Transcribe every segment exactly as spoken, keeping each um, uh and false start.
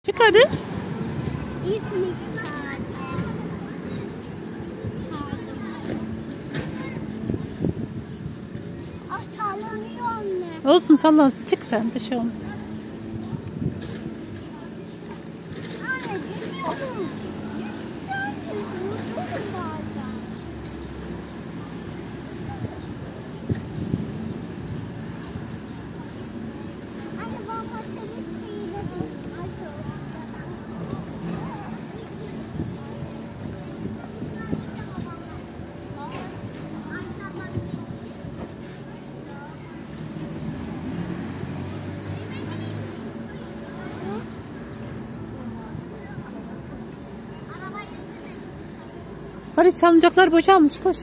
Çık hadi. Olsun, sallansın. Çık sen, bir şey olmaz. Barış, salıncaklar boşalmış, koş.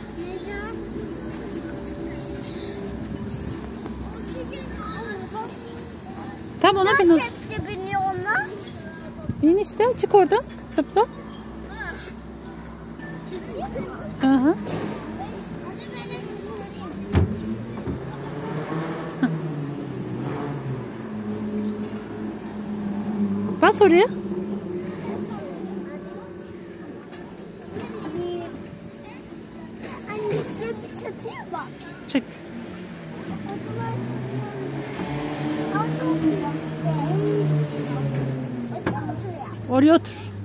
Tamam, ona bin. Bin işte, çık oradan, zıpla. Aha. Bas oraya. Çık. Oraya otur.